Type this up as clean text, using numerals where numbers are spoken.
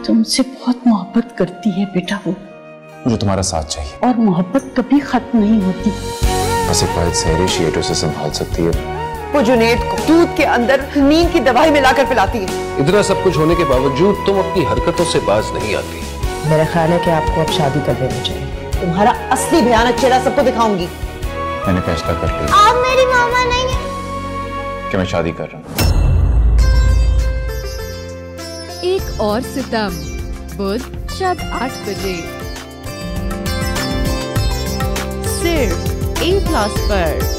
तुमसे बहुत मोहब्बत करती है बेटा वो। मुझे तुम्हारा साथ चाहिए। और मोहब्बत कभी खत्म नहीं होती। बस एक बात सहरी शिएटो से संभाल सकती है। वो जुनेद को दूध के अंदर नींद की दवाई मिलाकर पिलाती है। इतना सब कुछ होने के बावजूद तुम अपनी हरकतों से बाज नहीं आती। मेरा ख्याल है कि आपको अब शादी कर देनी चाहिए। तुम्हारा असली भयानक चेहरा सबको दिखाऊंगी। मैंने फैसला कर लिया। आप मेरी मामा नहीं है कि मैं शादी कर रहा हूँ। एक और सितम, बुध शब 8 बजे सिर्फ A+ पर।